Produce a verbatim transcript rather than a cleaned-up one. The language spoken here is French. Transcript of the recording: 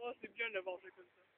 Oh, c'est bien de l'avoir fait comme ça.